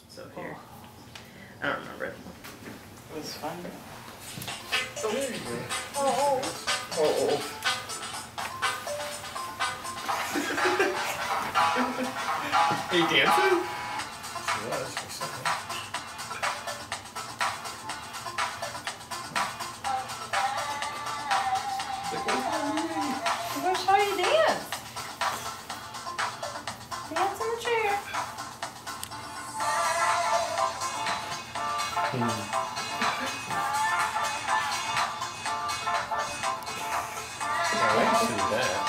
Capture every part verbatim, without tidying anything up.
So here. I don't remember it. It was fun. So there you go. Oh. Oh. Are you dancing? She was for a second. I'm going to show you dance. Dance in the chair. Hmm. I like to see that.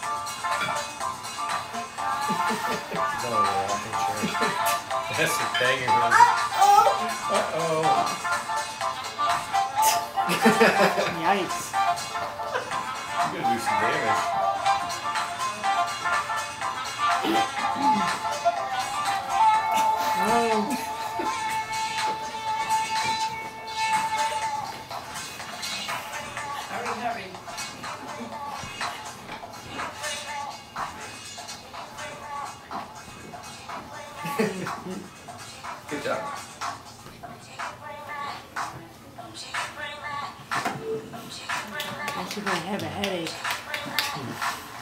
No, no, rocking chair. That's a banger. Oh. Uh-oh. Yikes. You're gonna do some damage. Oh. Hurry, hurry. Good job. I should have a headache.